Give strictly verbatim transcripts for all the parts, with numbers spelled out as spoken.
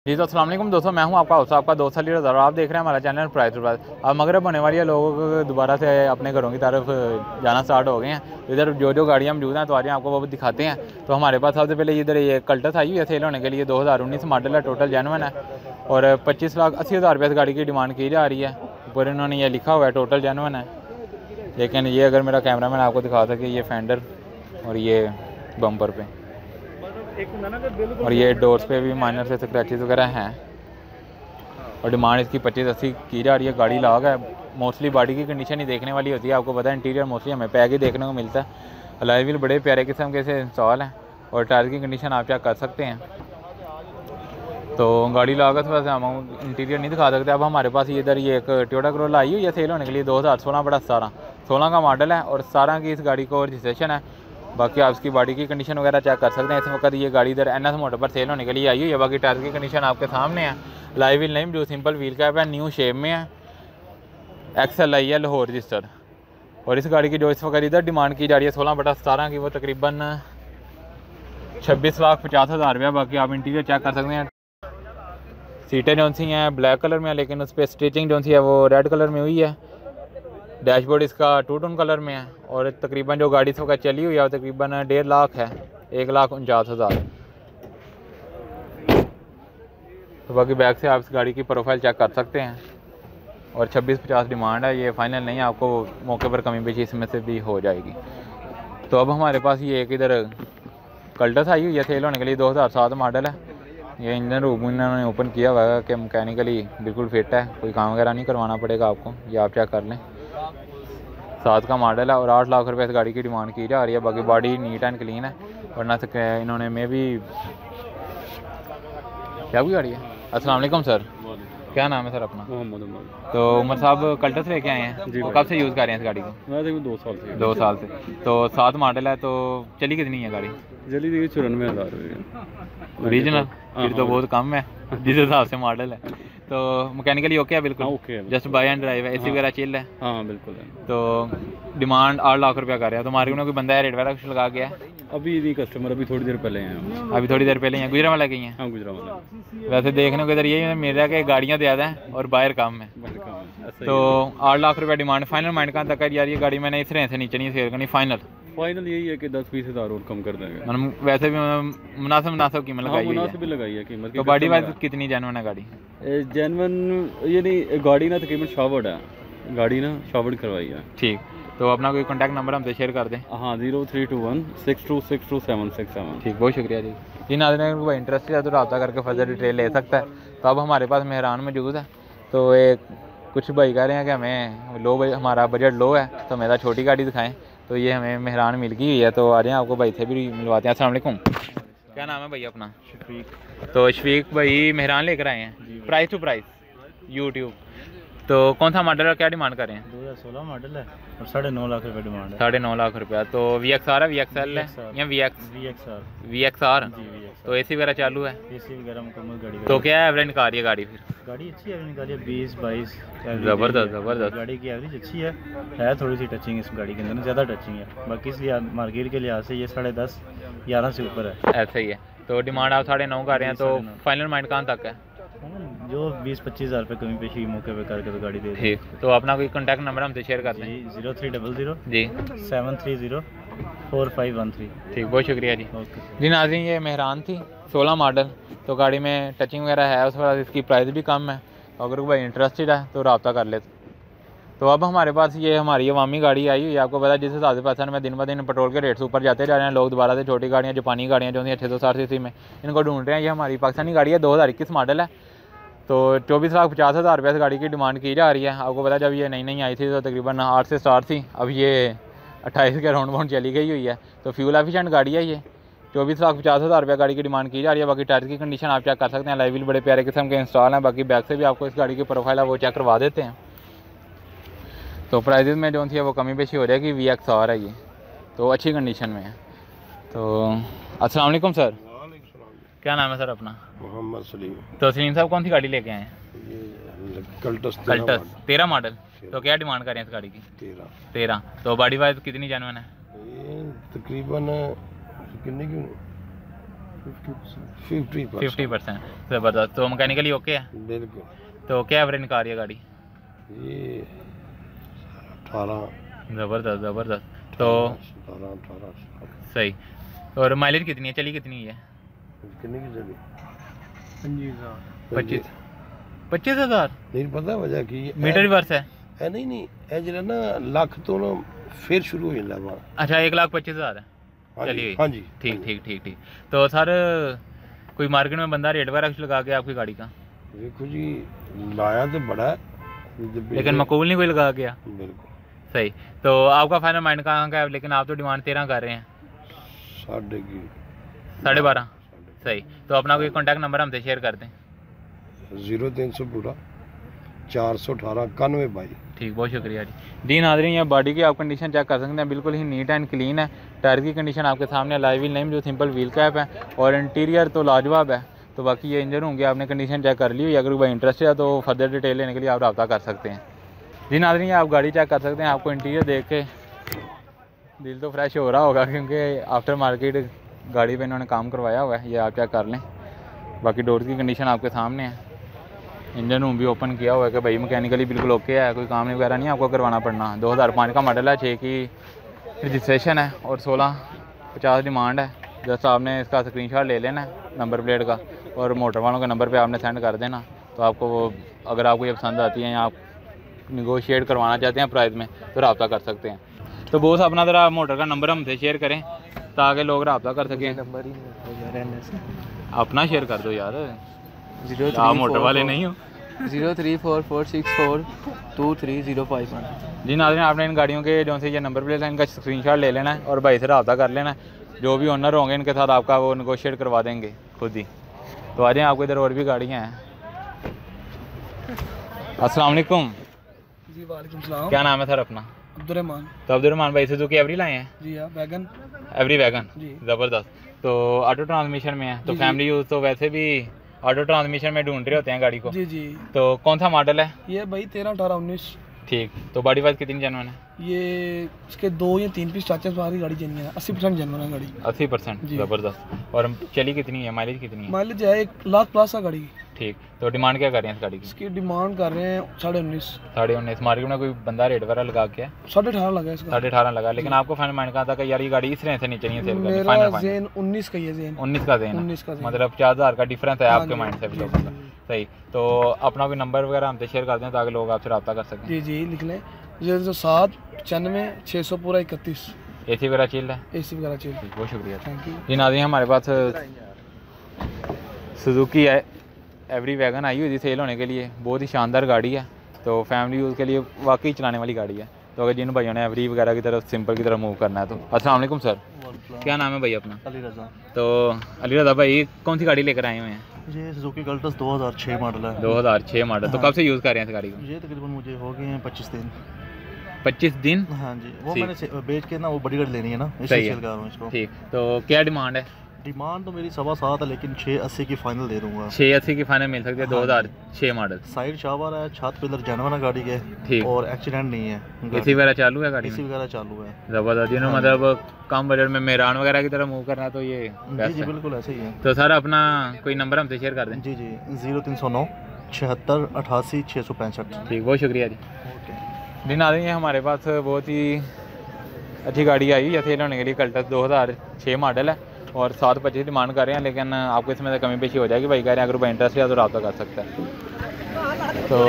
जी तो अस्सलाम वालेकुम दोस्तों, मैं हूं आपका होस्ट आपका दोस्त अली रज़ा और आप देख रहे हैं हमारा चैनल प्राइस टू प्राइस। अब मगरब होने वाली है, लोग दोबारा से अपने घरों की तरफ जाना स्टार्ट हो गए हैं। इधर जो जो गाड़ियां मौजूद हैं तो आज आपको वो दिखाते हैं। तो हमारे पास सबसे पहले इधर ये कल्टस आई हुई है सेल होने के लिए। दो हज़ार उन्नीस मॉडल है, टोटल जेनवन है और पच्चीस लाख अस्सी हज़ार रुपये गाड़ी की डिमांड की जा रही है। ऊपर इन्होंने ये लिखा हुआ है टोटल जेनवन है। लेकिन ये अगर मेरा कैमरा मैन आपको दिखा सके, ये फेंडर और ये बम्पर पे और ये डोर्स पे भी माइनर से स्क्रैचेस वगैरह हैं और डिमांड इसकी पच्चीस अस्सी की जा रही है। गाड़ी लाग है, मोस्टली बॉडी की कंडीशन ही देखने वाली होती है। आपको पता है इंटीरियर मोस्टली हमें पैक ही देखने को मिलता है। अलॉय व्हील बड़े प्यारे किस्म के से इंस्टॉल हैं और टायर की कंडीशन आप चेक कर सकते हैं। तो गाड़ी लागत वैसे हम इंटीरियर नहीं दिखा सकते। अब हमारे पास इधर ये एक टोयोटा करोला आई हुई है सेल होने के लिए। दो हज़ार सोलह बड़ा सतारह सोलह का मॉडल है और सतारह की इस गाड़ी को रजिस्ट्रेशन है। बाकी आप इसकी बॉडी की कंडीशन वगैरह चेक कर सकते हैं। इस वक्त ये गाड़ी इधर एन एस मोटर पर सेल होने के लिए आई हुई है। बाकी टायर की कंडीशन आपके सामने है। लाइव व्हील नहीं, जो सिंपल व्हील कैप है, न्यू शेप में है, एक्स एल आई है, लाहौर रजिस्टर। और इस गाड़ी की जो इस वक्त इधर डिमांड की जा रही है सोलह बटा सतारह की, वो तकरीबन छब्बीस लाख पचास हज़ार रुपया। बाकी आप इंटीरियर चेक कर सकते हैं। सीटें जो सी हैं ब्लैक कलर में है, लेकिन उस पर स्टिचिंग जो सी है वो रेड कलर में हुई है। डैशबोर्ड इसका टू टोन कलर में है और तकरीबन जो गाड़ी इस वक्त चली हुई है वो तकरीबन डेढ़ लाख है, एक लाख उनचास हज़ार। तो बाकी बैक से आप इस गाड़ी की प्रोफाइल चेक कर सकते हैं और छब्बीस पचास डिमांड है। ये फाइनल नहीं है, आपको मौके पर कमी पेशी इसमें से भी हो जाएगी। तो अब हमारे पास ये एक इधर कल्टस आई हुई है सेल होने के लिए। दो हज़ार सात मॉडल है। ये इंजन रूम इन्होंने ओपन किया हुआ है कि मैकेनिकली बिल्कुल फिट है, कोई काम वगैरह नहीं करवाना पड़ेगा आपको। ये आप चेक कर लें। सात का मॉडल है और आठ लाख रुपए इस गाड़ी की डिमांड की जा रही है। बाकी बॉडी नीट एंड क्लीन है और ना सके इन्होंने में भी क्या भी गाड़ी है। अस्सलाम वालेकुम सर, क्या नाम है सर अपना? मोहम्मद उमर। तो उमर साहब कल्टस लेके आए हैं, तो कब से यूज़ कर रहे हैं इस गाड़ी को? मैं देखो दो साल से दो साल से। तो सात मॉडल है, तो चली कितनी है गाड़ी? जल्दी देखिए चौरानवे हज़ार ओरिजिनल, फिर तो बहुत कम है जिस हिसाब से मॉडल है। तो मैकेनिकली ओके है बिल्कुल? ओके है, जस्ट बाय एंड ड्राइव है, एसी वगैरह चिल है? हाँ बिल्कुल है। तो डिमांड आठ लाख रुपया कर रहा है। तो मार्केट में कोई बंदा है रेट वगैरह कुछ लगा गया है? अभी नहीं, कस्टमर अभी थोड़ी देर पहले हैं। अभी थोड़ी देर पहले हैं, गुजरावाला गई हैं? हाँ गुजरावाला। वैसे देखने को इधर यही मिल रहा है कि गाड़ियाँ ज़्यादा हैं और बाहर कम है। तो आठ लाख रुपया डिमांड। फाइनल माइंड कहाँ तक है यार? ये गाड़ी मैंने इस रेंज से नीचे नहीं सेल करनी। फाइनल फाइनल यही है कि दस बीस हज़ार और कम कर देंगे। मतलब वैसे भी मुनासिब मुनासिब कीमत लगाई हुई है। भी लगाई है कीमत। तो बॉडी वाइज कितनी जेन्युइन है गाड़ी? जेन्युइन ये नहीं, गाड़ी ना तकरीबन शावर्ड है, गाड़ी ना शावर्ड करवाई है। ठीक, तो अपना कोई कॉन्टैक्ट नंबर हमसे शेयर कर दें। हाँ, zero three two one six two six two seven six seven. ठीक, बहुत शुक्रिया जी। जी नाज़रीन, कोई इंटरेस्ट है तो रब्ता करके फर्दर डिटेल ले सकता है। तो अब हमारे पास मेहरान मौजूद है। तो एक कुछ भाई कह रहे हैं कि हमें लो, हमारा बजट लो है तो मेरा छोटी गाड़ी दिखाएं। तो ये हमें मेहरान मिल गई हुई है, तो आ रहे हैं आपको भाई से भी मिलवाते हैं। अस्सलाम वालेकुम, क्या नाम है भैया अपना? शफीक। तो शफीक भाई मेहरान लेकर आए हैं प्राइस टू प्राइस यूट्यूब। तो कौन सा मॉडल है, क्या डिमांड कर रहे हैं? दो हज़ार सोलह मॉडल है और साढ़े नौ लाख रुपए डिमांड है। साढ़े नौ लाख रुपया। तो वी एक्स आर है, वी एक्स एल है या V X V X R? V X R. जी वी एक्स। तो एसी वगैरह चालू है? एसी वगैरह मुकम्मल गाड़ी। तो क्या एवरेज निकाल रही है गाड़ी? फिर गाड़ी अच्छी है, निकाली है बीस बाईस। ज़बरदस्त ज़बरदस्त। गाड़ी की एवरेज अच्छी है है थोड़ी सी टचिंग इस गाड़ी के अंदर, ज़्यादा टचिंग है। बाकी इसलिए मार्केट के लिहाज से ये साढ़े दस ग्यारह से ऊपर है। ऐसा ही है। तो डिमांड आप साढ़े नौ कर रहे हैं, तो फाइनल माइंड कहाँ तक है? जो बीस पच्चीस हज़ार रुपये कमी पेशी मौके पे करके तो गाड़ी दे। ठीक, तो अपना कोई कॉन्टैक्ट नंबर हमसे शेयर कर दें। जी, जीरो थ्री डबल ज़ीरो जी seven three zero four five one three. ठीक, बहुत शुक्रिया जी। ओके जी नाज़रीन, ये मेहरान थी सोलह मॉडल। तो गाड़ी में टचिंग वगैरह है, उस बाद इसकी प्राइस भी कम है। अगर कोई भाई इंटरेस्टेड है तो रब्ता कर ले। तो अब हमारे पास ये हमारी अवामी गाड़ी आई हुई है। आपको पता है जिस हिसाब से पाकिस्तान में दिन ब दिन पेट्रोल के रेट्स ऊपर जाते जा रहे हैं, लोग दोबारा से छोटी गाड़ियाँ, जापानी गाड़ियाँ जो हैं छः सौ साठ सी सी में, इनको ढूंढ रहे हैं। ये हमारी पाकिस्तानी गाड़ी है, दो हज़ार इक्कीस मॉडल है। तो चौबीस लाख पचास हज़ार रुपये से गाड़ी की डिमांड की जा रही है। आपको पता है जब ये नई नई आई थी तो तकरीबन आठ से स्टार्ट थी, अब ये अट्ठाईस के राउंड बाउंड चली गई हुई है। तो फ्यूल एफिशिएंट गाड़ी है ये। चौबीस लाख पचास हज़ार रुपये गाड़ी की डिमांड की जा रही है। बाकी टायर की कंडीशन आप चेक कर सकते हैं, लाइव व्हील बड़े प्यारे किस्म के इंस्टॉल हैं। बाकी बैक से भी आपको इस गाड़ी की प्रोफाइल है वो चेक करवा देते हैं। तो प्राइजेज़ में जो थी वो कमी पेशी हो जाएगी। वी एक्स आर है ये, तो अच्छी कंडीशन में है। तो अस्सलाम वालेकुम सर, क्या नाम है सर अपना? मोहम्मद सलीम। तो सलीम साहब कौन सी गाड़ी लेके आए हैं? ये कल्टस कल्टस तेरह मॉडल। तो क्या डिमांड करें इस गाड़ी की? तेरह तेरह। तो बॉडी वाइज कितनी जेन्युइन है? ये तकरीबन कितने की फिफ्टी फिफ्टी परसेंट ज़बरदस्त। तो मैकेनिकली ओके है? बिल्कुल। तो क्या एवरेज निकाल रही है गाड़ी? ये अठारह ज़बरदस्त ज़बरदस्त। तो अठारह अठारह सही। और माइलेज कितनी है, चली कितनी है? कितने की चली? पच्चीस पच्चीस हज़ार नहीं पता वजह की मीटर रिवर्स है? है नहीं नहीं ए जरा ना लाख तो ना फिर शुरू हो जाता है। अच्छा, एक लाख पच्चीस हज़ार है। हाँ चलिए जी हाँ जी ठीक ठीक ठीक ठीक। तो सर कोई मार्केट में बंदा रेट वगैरह कुछ लगा के आपकी गाड़ी का? देखो जी लाया तो बड़ा है लेकिन मकबूल नहीं कोई लगा गया। बिल्कुल सही। तो आपका फाइनल माइंड कहाँ का है? लेकिन आप तो डिमांड तेरह कर रहे हैं। साढ़े की साढ़े बारह सही। तो अपना कोई कॉन्टैक्ट नंबर हमसे शेयर कर दें। जीरो तीन सौ पूरा चार सौ अठारह इक्यानवे बाई। ठीक, बहुत शुक्रिया जी। डी नाज़रीन, ये बॉडी की आप कंडीशन चेक कर सकते हैं, बिल्कुल ही नीट एंड क्लीन है। टायर की कंडीशन आपके सामने, लाइव व्हील नहीं जो सिंपल व्हील कैप है, और इंटीरियर तो लाजवाब है। तो बाकी ये इंजन होंगे, आपने कंडीशन चेक कर ली हुई। अगर कोई इंटरेस्ट है तो फर्दर डिटेल लेने के लिए आप रब्ता कर सकते हैं। जी नाज़रीन, आप गाड़ी चेक कर सकते हैं। आपको इंटीरियर देख के दिल तो फ्रेश हो रहा होगा, क्योंकि आफ्टर मार्केट गाड़ी पे इन्होंने काम करवाया हुआ है। ये आप चेक कर लें। बाकी डोर की कंडीशन आपके सामने है। इंजन रूम भी ओपन किया हुआ है कि भाई मैकेनिकली बिल्कुल ओके है, कोई काम वगैरह नहीं आपको करवाना पड़ना। दो हज़ार पाँच का मॉडल है, छः की रजिस्ट्रेशन है और सोलह पचास डिमांड है। जस्ट आपने इसका स्क्रीनशॉट ले लेना है नंबर प्लेट का, और मोटर वालों के नंबर पे आपने सेंड कर देना। तो आपको वो अगर आपको ये पसंद आती है या आप निगोशिएट करवाना चाहते हैं प्राइस में तो रब्ता कर सकते हैं। तो बॉस अपना ज़रा मोटर का नंबर हमसे शेयर करें ताकि लोग रब्ता कर सकें। नंबर ही नहीं अपना शेयर कर दो यार, जीरो आप मोटर वाले नहीं हो। Zero three four four six four two three zero five one. जी नाज़रीन, आपने इन गाड़ियों के जो से ये नंबर प्लेट है इनका स्क्रीनशॉट ले लेना है और भाई से रब्ता कर लेना है। जो भी ओनर होंगे इनके साथ आपका वो नेगोशिएट करवा देंगे खुद ही। तो आ जाएँ, आपको इधर और भी गाड़ियाँ हैं। अस्सलाम वालेकुम। जी वालेकुम सलाम। क्या नाम है सर अपना? अब्दुर्रहमान। तो अब्दुर्रहमान भाई सुजुकी एवरी लाए हैं? जी हाँ, वैगन। एवरी वैगन, जी ज़बरदस्त। तो ऑटो ट्रांसमिशन में है, तो फैमिली यूज़ तो वैसे भी ऑटो ट्रांसमिशन में ढूंढ रहे होते हैं गाड़ी को। जी जी। तो कौन सा मॉडल है? ये भाई तेरह अठारह उन्नीस। ठीक। तो बॉडी वाइज कितनी जेन्युइन है? ये इसके दो या तीन पीस चाचा बाहर की गाड़ी जेन्युइन है, अस्सी परसेंट जेन्युइन है गाड़ी। अस्सी परसेंट जी। ज़बरदस्त। और चली कितनी है, माइलेज कितनी है? माइलेज है एक लाख प्लस है गाड़ी की। ठीक। तो डिमांड क्या कर रहे हैं इस गाड़ी की? इसकी डिमांड कर रहे हैं साढ़े उन्नीस। साढ़े उन्नीस मार्केट में कोई बंदा रेट वगैरह लगा के है? साढ़े अठारह लगा इसका। साढ़े अठारह लगा। लेकिन आपको फाइनल माइंड कहा था कि यार ये गाड़ी इस रेंज से नीचे नहीं सेल करनी। मेरा फाइनल फाइनल जेन उन्नीस का ही है, जेन उन्नीस का देना, उन्नीस का जेन। मतलब पचास हज़ार का डिफरेंस है हाँ आपके जी, माइंड से भी जी, लोगों जी, का। जी। सही। तो अपना कोई नंबर वगैरह हमसे शेयर कर दें ताकि लोग आपसे रब्ता कर सकें। जी जी लिख लें, जीरो सात पचानवे छः सौ पूरा इकतीस। ए सी वगैरह चिल है? ए सी वगैरह चाहिए। बहुत शुक्रिया। Thank you. जी नाज़रीन, हमारे पास सुजुकी है एवरी वैगन आई हुई थी सेल होने के लिए। बहुत ही शानदार गाड़ी है, तो फैमिली यूज़ के लिए वाकई चलाने वाली गाड़ी है। तो अगर जिन भाइयों ने एवरी वगैरह की तरफ सिंपल की तरफ मूव करना है तो। अस्सलाम वालेकुम सर, क्या नाम है भाई अपना? अली रजा। तो अली रजा भाई कौन सी गाड़ी लेकर आए हुए हैं? ये सुजुकी गल्टस दो हज़ार छह मॉडल है। दो हज़ार छः मॉडल। तो हाँ। कब से यूज़ कर रहे हैं इस गाड़ी को? ये तकरीबन मुझे हो गए हैं पच्चीस दिन। पच्चीस दिन? हाँ जी, वो ठीक। मैंने से- बेच के ना वो बड़ी गाड़ी लेनी है ना, सही इसलिए है। सेल कर रहा हूँ इसको। ठीक। तो क्या डिमांड है? डिमांड तो मेरी सवा सात है, लेकिन छः अस्सी की फाइनल दे दूंगा। छः अस्सी की फाइनल मिल सकती है। दो हज़ार छः मॉडल। साइड शावर है, छत पिलर जानवर है गाड़ी के। ठीक। और एक्सीडेंट नहीं है। ए सी वगैरह चालू है गाड़ी एसी में? वगैरह चालू है। ज़बरदस्त। जिन्होंने मतलब कम बजट में मेहरान वगैरह की तरफ मूव करना है तो ये जी बेस्ट जी है। बिल्कुल ऐसे ही है। तो सर अपना कोई नंबर हमसे शेयर कर दें। जी जी जीरो तीन सौ नौ छिहत्तर अठासी छः सौ पैंसठ। ठीक, बहुत शुक्रिया जी। ओके। दिन आ रही है हमारे पास बहुत ही अच्छी गाड़ी आई है सेल होने के लिए। कल्टस दो हज़ार छः मॉडल है और सात पच्चीस डिमांड कर रहे हैं, लेकिन आपको इसमें से कमी पेशी हो जाएगी। भाई कह रहे हैं अगर कोई इंटरेस्ट है तो रब्ता कर सकता है। तो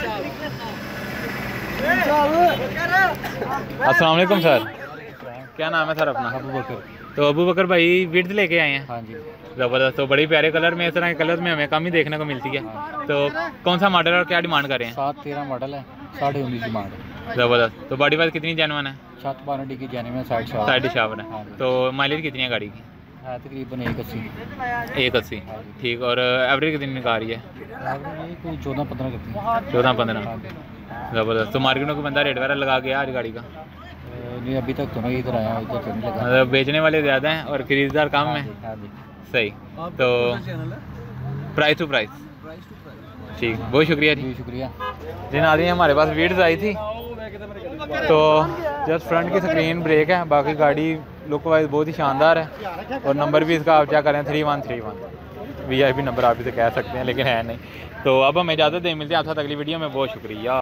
अस्सलाम वालेकुम सर, क्या नाम है सर अपना? अबू बकर। तो अबू बकर भाई विड्थ लेके आए हैं? हाँ जी। ज़बरदस्त। तो बड़ी प्यारे कलर में, इस तरह के कलर में हमें कम ही देखने को मिलती है। तो कौन सा मॉडल और क्या डिमांड कर रहे हैं? सात तेरह मॉडल है, साढ़े उन्नीस डिमांड। ज़बरदस्त। तो बॉडी वाइज कितनी जेन्युइन है? छत बारह डी की जाने में साइड शावर। साइड शावर हाँ है। जी। तो माइलेज कितनी है गाड़ी की? है तकरीबन एक अस्सी। एक अस्सी। ठीक। और एवरेज कितनी निकाल रही है? ये कोई चौदह पंद्रह करती है। चौदह पंद्रह। हाँ जी। ज़बरदस्त। तो मार्केट में कोई बंदा रेट वगैरह लगा गया आज गाड़ी का? अ, नहीं अभी तक तो नहीं, इधर आया इधर तो नहीं लगा। मतलब बेचने वाले ज़्यादा हैं और खरीदार कम है। हाँ जी। सही। तो प्राइस टू प्राइस। ठीक, बहुत शुक्रिया जी। जी शुक्रिया। जिन आ रही है हमारे पास वीड्स आई थी, तो जस्ट फ्रंट की स्क्रीन ब्रेक है, बाकी गाड़ी लुक वाइज बहुत ही शानदार है। और नंबर भी इसका आप क्या करें three one three one V I P number आप इसे कह सकते हैं, लेकिन है नहीं। तो अब हमें इजाज़त दे, मिलते हैं आप साथ अगली वीडियो में। बहुत शुक्रिया।